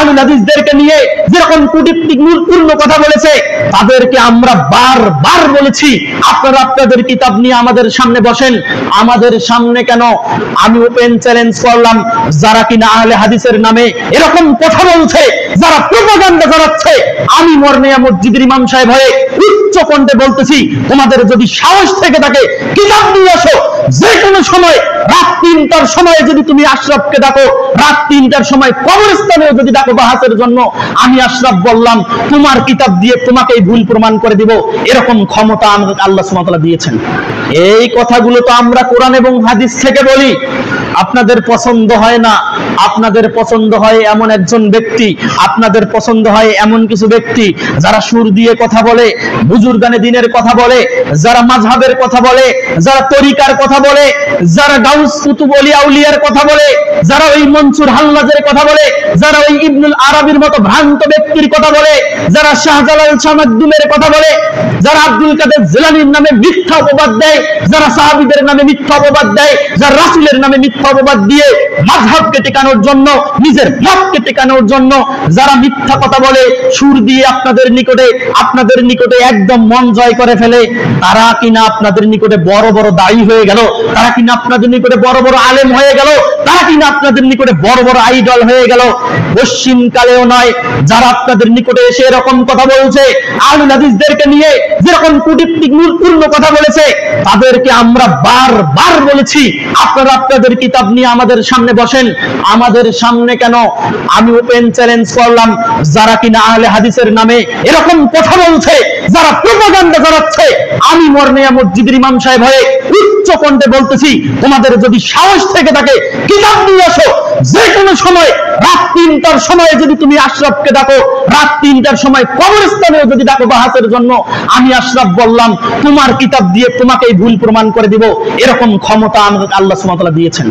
আহলুল হাদিসদেরকে নিয়ে যেরকম কূটনীতিপূর্ণ কথা বলেছে, তাদেরকে আমরা বারবার বলেছি আপনারা আপনাদের কিতাব নিয়ে আমাদের সামনে বসেন। আমাদের সামনে কেন? আমি ওপেন চ্যালেঞ্জ করলাম, যারা কিনা আহলে হাদিসের নামে এরকম কথা বলছে, যারা প্রোপাগান্ডা চালাচ্ছে, আমি মর্নিয়া মসজিদের ইমাম সাহেব হয়ে উচ্চ কণ্ঠে বলতেছি, তোমাদের যদি সাহস থেকে থাকে কিতাব নিয়ে আসো। যে কোনো সময় রাত 3টার সময় যদি তুমি আশরাফকে ডাকো, রাত 3টার সময় কবরস্থানেও যদি ডাকো বাহাসের জন্য, আমি আশরাফ বললাম তোমার কিতাব দিয়ে তোমাকেই ভুল প্রমাণ করে দিব। এরকম ক্ষমতা আমাকে আল্লাহ সুবহানাহু ওয়া তাআলা দিয়েছেন। এই কথাগুলো তো আমরা কোরআন এবং হাদিস থেকে বলি। আপনাদের পছন্দ হয় না, আপনাদের পছন্দ হয় এমন একজন ব্যক্তি, আপনাদের পছন্দ হয় এমন কিছু ব্যক্তি যারা সুর দিয়ে কথা বলে, বুজুর্গানে দিনের কথা বলে, যারা মাযহাবের কথা বলে, যারা তরিকার কথা বলে, যারা গাউস কুতুব ওলিয়া আউলিয়ার কথা বলে, যারা ওই মনসুর হাল্লাজের কথা বলে, যারা ওই ইবনুল আরাবির মতো ভ্রান্ত ব্যক্তির কথা বলে, যারা শাহজালাল শামাদ্দুমের কথা বলে, যারা আব্দুল কাদের জিলানীর নামে মিথ্যা অপবাদ দেয়, যারা সাহাবীদের নামে মিথ্যা অপবাদ দেয়, যারা রাসূলের নামে মিথ্যা অপবাদ দিয়ে মাযহাবকে টিকানোর জন্য, নিজের মতকে টিকানোর জন্য যারা মিথ্যা কথা বলে, সুর দিয়ে আপনাদের নিকটে একদম মন জয় করে ফেলে, তারা কিনা আপনাদের নিকটে বড় বড় দায়ী হয়ে গেল, তারা কিনা আপনাদের নিকটে বড় বড় আলেম হয়ে গেল, তারা কিনা আপনাদের নিকটে বড় বড় আইডল হয়ে গেল। পশ্চিম কালেও নয়, যারা আপনাদের নিকটে এসে এরকম কথা বলছে, আহলুল হাদিসদেরকে নিয়ে যেরকম কূটনীতিপূর্ণ কথা বলেছে, তাদেরকে আমরা বারবার বলেছি আপনারা আপনাদের কিতাব নিয়ে আমাদের সামনে বসেন। আমাদের সামনে কেন? আমি ওপেন চ্যালেঞ্জ করলাম, যারা কিনা আহলে হাদিসের নামে এরকম কথা বলছে, যারা প্রোপাগান্ডা চালাচ্ছে, আমি মর্নিয়া মসজিদের ইমাম সাহেব হয়ে উচ্চ কণ্ঠে বলতেছি, তোমাদের যদি সাহস থেকে থাকে কিতাব নিয়ে আসো। যে কোনো সময় রাত 3টার সময় যদি তুমি আশরাফকে ডাকো, রাত 3টার সময় কবরস্থানেও যদি ডাকো বাহাসের জন্য, আমি আশরাফ বললাম তোমার কিতাব দিয়ে তোমাকেই ভুল প্রমাণ করে দিব। এরকম ক্ষমতা আমাকে আল্লাহ সুবহানাহু ওয়া তাআলা দিয়েছেন।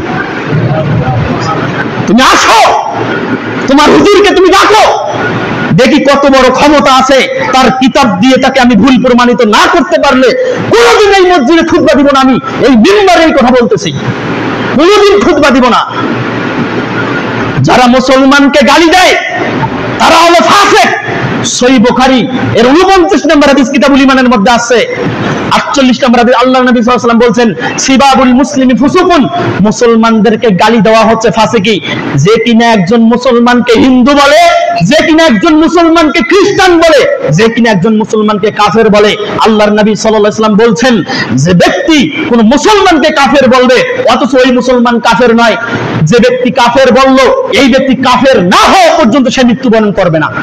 তুমি আসো, তোমার হুজুরকে তুমি ডাকো, দেখি কত বড় ক্ষমতা আছে। তার কিতাব দিয়ে তাকে আমি ভুল প্রমাণিত না করতে পারলে কোনোদিন এই মসজিদে খুতবা দিব না। আমি এই মিম্বারে এই কথা বলতেছি, কোনোদিন খুতবা দিব না। যারা মুসলমানকে গালি দেয় তারা হলো ফাসিক। সহিহ বুখারী এর 49 নম্বর হাদিস কিতাবুল ঈমানের মধ্যে আছে, 48 নম্বর হাদিস আল্লাহর নবী সাল্লাল্লাহু আলাইহি ওয়াসাল্লাম বলেন, সিবাবুল মুসলিমি ফুসুকুন, মুসলমানদেরকে গালি দেওয়া হচ্ছে ফাসিকি। যে কিনা একজন মুসলমানকে হিন্দু বলে, যে কিনা একজন মুসলমানকে খ্রিস্টান বলে, যে কিনা একজন মুসলমানকে কাফের বলে, আল্লাহর নবী সাল্লাল্লাহু আলাইহি ওয়াসাল্লাম বলছেন, যে ব্যক্তি কোন মুসলমানকে কাফের বলবে অথচ ওই মুসলমান কাফের নয়, যে ব্যক্তি কাফের বলল, এই ব্যক্তি কাফের না হওয়া পর্যন্ত সে মৃত্যুবরণ করবে না।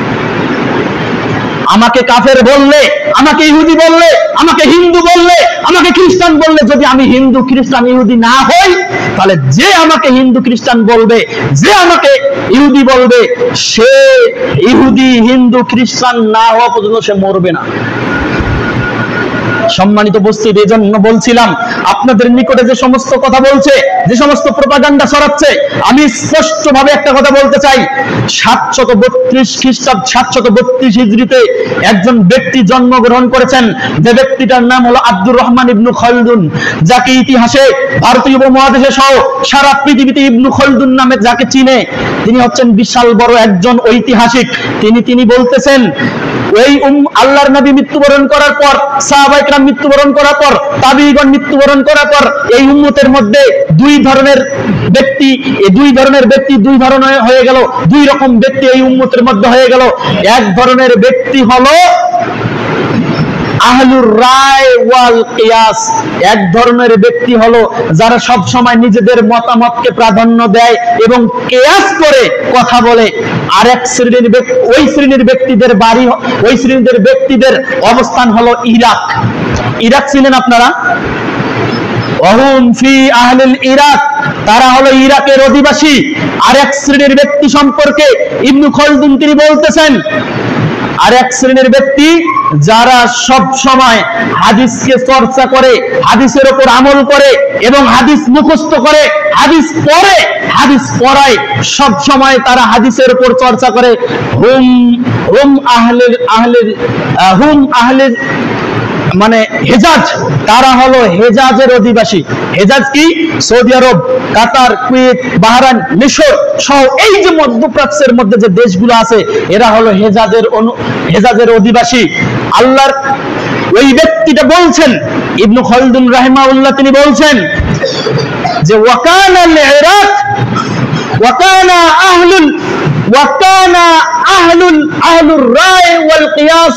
আমাকে কাফের বললে, আমাকে ইহুদি বললে, আমাকে হিন্দু বললে, আমাকে খ্রিস্টান বললে, যদি আমি হিন্দু খ্রিস্টান ইহুদি না হই, তাহলে যে আমাকে হিন্দু খ্রিস্টান বলবে, যে আমাকে ইহুদি বলবে, সে ইহুদি হিন্দু খ্রিস্টান না হওয়া পর্যন্ত সে মরবে না। সম্মানিত উপস্থিতি, এই জন্য বলছিলাম আপনাদের নিকটে যে সমস্ত কথা বলছে, যে সমস্ত প্রোপাগান্ডা ছড়াচ্ছে, আমি স্পষ্ট ভাবে একটা কথা বলতে চাই। 732 খ্রিস্টাব্দ 732 হিজরিতে একজন ব্যক্তি জন্মগ্রহণ করেছেন, যে ব্যক্তিটার নাম হলো আব্দুর রহমান ইবনু খালদুন, যাকে ইতিহাসে ভারতীয় উপমহাদেশে সহ সারা পৃথিবীতে ইবনু খালদুন নামে যাকে চিনে, তিনি হচ্ছেন বিশাল বড় একজন ঐতিহাসিক। তিনি বলতেছেন, ওই আল্লাহর নবী মৃত্যুবরণ করার পর, সাহাবায়ে কেরাম মৃত্যুবরণ করার পর, তাবিঈগণ মৃত্যুবরণ করার পর, এই উম্মতের মধ্যে দুই ধরনের ব্যক্তি দুই ধরনের হয়ে গেল, দুই রকম ব্যক্তি এই উম্মতের মধ্যে হয়ে গেল। এক ধরনের ব্যক্তি হলো আহলুর রায় ওয়াল কিয়াস, এক ধরনের ব্যক্তি হলো যারা সব সময় নিজেদের মতামতকে প্রাধান্য দেয় এবং কিয়াস করে কথা বলে। আরেক শ্রেণীর ব্যক্তি, ওই শ্রেণীর ব্যক্তিদের বাড়ি, ওই শ্রেণীর ব্যক্তিদের অবস্থান হলো ইরাক। ইরাক ছিলেন আপনারা? ওহুম ফি আহলিল ইরাক, তারা হলো ইরাকের অধিবাসী। আরেক শ্রেণীর ব্যক্তি সম্পর্কে ইবনু খালদুন তিনি বলতেছেন, আরেক শ্রেণীর ব্যক্তি যারা সব সময় হাদিসকে চর্চা করে, হাদিসের উপর আমল করে এবং হাদিস মুখস্থ করে, হাদিস পড়ে, হাদিস পড়ায়, সব সময় তারা হাদিসের উপর চর্চা করে। হুম আহলিল মানে হেজাজ, তারা হলো হেজাজের অধিবাসী। হেজাজ কি? Saudi Arab, Qatar, Kuwait, Bahrain, মিশর সহ এই যে মধ্যপ্রাচ্যের মধ্যে যে দেশগুলো আছে, এরা হলো হেজাজের অধিবাসী। আল্লাহর ওই ব্যক্তিটা বলছেন, ইবনু খালদুন রাহিমাহুল্লাহ, তিনি বলছেন যে ওয়াকানা আল-ইরাক ওয়াকানা আহলুর রায় ওয়াল কিয়াস।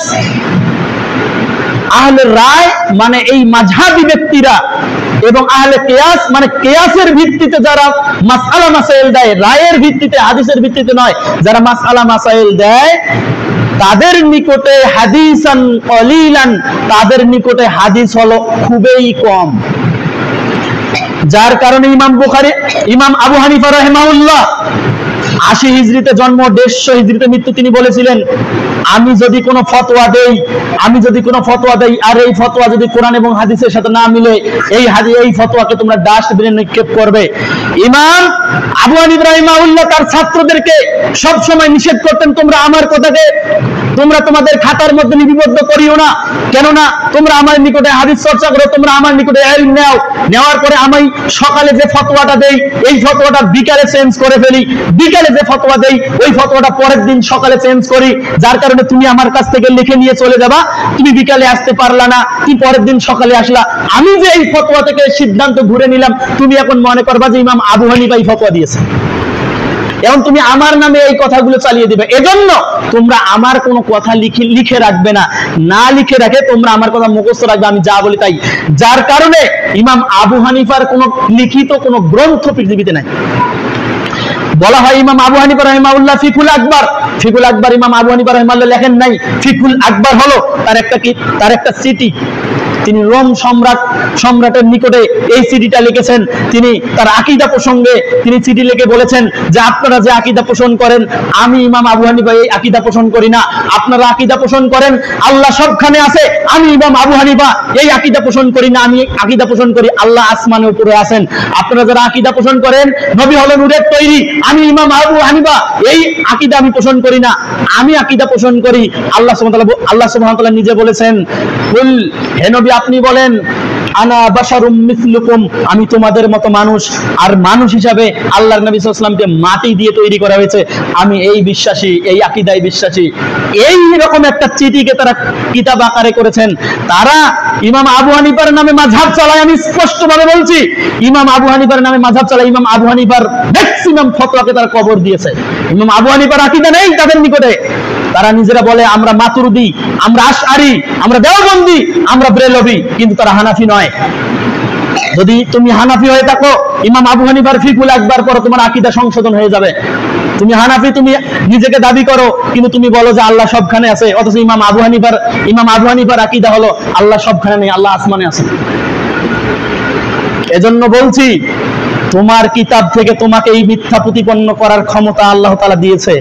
আহলে রায় মানে এই মাযহাবী ব্যক্তিরা, এবং আহলে কিয়াস মানে কিয়াসের ভিত্তিতে যারা মাসআলা মাসাইল দেয়, রায়ের ভিত্তিতে, হাদিসের ভিত্তিতে নয়, যারা মাসআলা মাসাইল দেয়, তাদের নিকটে হাদিসান কলিলান, তাদের নিকটে হাদিস হলো খুবই কম। যার কারণে ইমাম আবু হানিফা রাহিমাহুল্লাহ 80 হিজরিতে জন্ম, 150 হিজরিতে মৃত্যু, তিনি বলেছিলেন, আমি যদি কোনো ফতোয়া দেই আর এই ফতোয়া যদি কোরআন এবং হাদিসের সাথে না মিলে, এই ফতোয়াকে তোমরা ডাস্টবিনে নিক্ষেপ করবে। ইমাম আবু হানিফা রাহিমাহুল্লাহ তার ছাত্রদেরকে সব সময় নিষেধ করতেন, তোমরা আমার কথাকে তোমরা তোমাদের খাতার মধ্যে লিপিবদ্ধ করিও না, কেননা তোমরা আমার নিকটে হাদিস চর্চা করো, তোমরা আমার নিকটে ইলম নাও, নেওয়ার পরে আমি সকালে যে ফতোয়াটা দেই, এই ফতোয়াটা বিকালে চেঞ্জ করে ফেলি, বিকালে যে ফতোয়া দেই ওই ফতোয়াটা পরের দিন সকালে চেঞ্জ করি, যার কারণে তুমি আমার কাছ থেকে লিখে নিয়ে চলে যাবা, তুমি বিকালে আসতে পারলা না, তুমি পরের দিন সকালে আসলা, আমি যে এই ফতোয়া থেকে সিদ্ধান্ত ঘুরে নিলাম, তুমি এখন মনে করবা যে ইমাম আবু হানিফা এই ফতোয়া দিয়েছে, এখন তুমি আমার নামে এই কথাগুলো চালিয়ে দিবে। এজন্য তোমরা আমার কোনো কথা লিখে রাখবে না, না লিখে রাখে তোমরা আমার কথা মুখস্থ রাখবে, আমি যা বলি তাই। যার কারণে ইমাম আবু হানিফার কোনো লিখিত কোনো গ্রন্থ পৃথিবীতে নাই। বলা হয় ইমাম আবু হানিফা রাহিমাহুল্লাহ ফিকুল আকবার ইমাম আবু হানিফা রাহিমাহুল্লাহ লেখেন নাই। ফিকুল আকবার হলো তার একটা সিটি, তিনি রোম সম্রাটের নিকটে এই সিডিটা লিখেছেন। তিনি তার আকীদা প্রসঙ্গে তিনি চিঠি লিখে বলেছেন যে আপনারা যে আকীদা পোষণ করেন, আমি ইমাম আবু হানিফা এই আকীদা পোষণ করি না। আপনারা আকীদা পোষণ করেন আল্লাহ সবখানে আছে, আমি ইমাম আবু হানিফা এই আকীদা পোষণ করি না, আমি আকীদা পোষণ করি আল্লাহ আসমানের উপরে আছেন। আপনারা যারা আকীদা পোষণ করেন নবী হলো নূরের তৈরি, আমি ইমাম আবু হানিফা এই আকীদা আমি পোষণ করি না, আমি আকীদা পোষণ করি আল্লাহ সুবহানাহু ওয়া তাআলা নিজে বলেছেন, কুল, হে নবী আপনি বলেন, আনা বাশারুম মিসলুকুম, আমি তোমাদের মতো মানুষ, আর মানুষ হিসাবে আল্লাহর নবী সাল্লাল্লাহু আলাইহি ওয়াসাল্লামকে মাটি দিয়ে তৈরি করা হয়েছে, আমি এই বিশ্বাসী, এই আকীদায় বিশ্বাসী। এই রকম একটা চিঠিকে তারা কিতাব আকারে করেছেন। তারা ইমাম আবু হানিফার নামে মাযহাব চালায়, আমি স্পষ্টভাবে বলছি, ইমাম আবু হানিফার নামে মাযহাব চালায়। ইমাম আবু হানিফার ম্যাক্সিমাম ফতোয়াকে তারা কবর দিয়েছে। ইমাম আবু হানিফার আকীদা নেই তাদের নিকটে। তারা নিজেরা বলে আমরা মাতুরিদি, আমরা আশআরি, আমরা দেওবন্দি, আমরা ব্রেলভি, কিন্তু তারা হানাফি নয়। যদি তুমি হানাফি হয়ে থাকো, ইমাম আবু হানিফার ফিকুল আকবার পড়ো, তোমার আকীদা সংশোধন হয়ে যাবে। তুমি হানাফি, তুমি নিজেকে দাবি করো, কিন্তু তুমি বলো যে আল্লাহ সবখানে আছে, অথচ ইমাম আবু হানিফার আকীদা হলো আল্লাহ সবখানে নেই, আল্লাহ আসমানে আছে। এজন্য বলছি, তোমার কিতাব থেকে তোমাকে এই মিথ্যা প্রতিপন্ন করার ক্ষমতা আল্লাহ তাআলা দিয়েছে।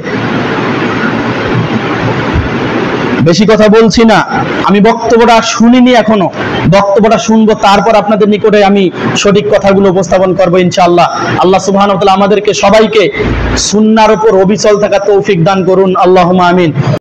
বেশি কথা বলছি না, আমি বক্তব্যটা শুনিনি এখনো, বক্তব্যটা শুনবো, তারপর আপনাদের নিকটে আমি সঠিক কথাগুলো উপস্থাপন করবো ইনশাআল্লাহ। আল্লাহ সুবহানাহু ওয়া তাআলা আমাদেরকে সবাইকে সুন্নাহর উপর অবিচল থাকা তৌফিক দান করুন, আল্লাহুম্মা আমিন।